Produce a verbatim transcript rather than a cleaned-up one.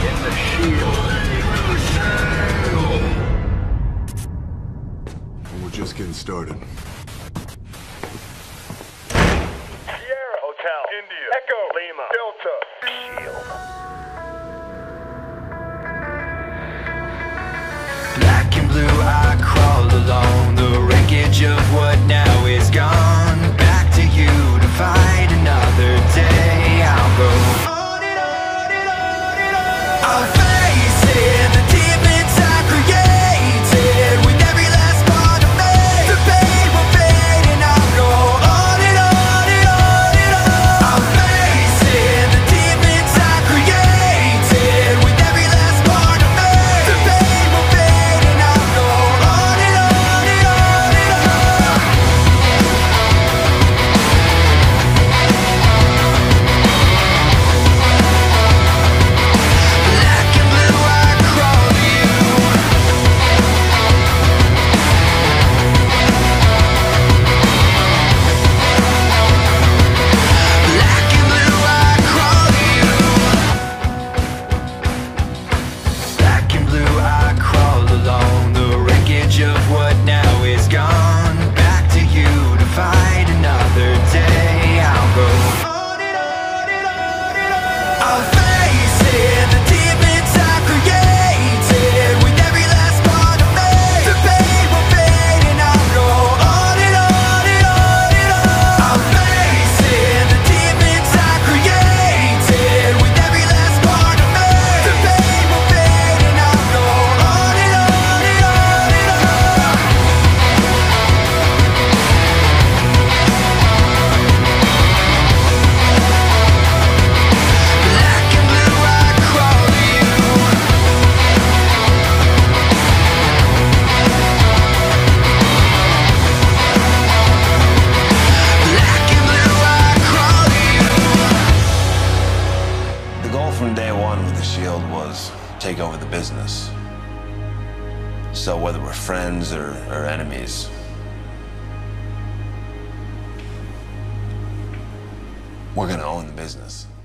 in the shield. And we're just getting started. Sierra Hotel, India, Echo, Lima, Delta, Shield. Black and blue, I crawl along the wreckage of what now is gone. Back to you to fight another day. I'll go on and on and on and on. I'll face it, the demons I created with every last part of me. The pain will fade and I'll go on and on and on and on. I'll face it, the demons I created with every last part of me. The pain will fade and I'll go on and on and on and on. Black and blue, I crawl to you. Black and blue, I crawl to you. Black and blue, I crawl along the wreckage of what now is gone. Back to you to fight another day. I'll go on and on and on and on. I'll face it, the demons I created with every last part of me. The pain will fade and I'll go on and on and on and on. I'll face it, the demons I created with every last part of me. The pain will fade and I'll go on and on and on and on. Black and blue, I crawl to you. Black and blue, I crawl to you. The goal from day one with the Shield was take over the business. So whether we're friends or, or enemies, we're gonna own the business.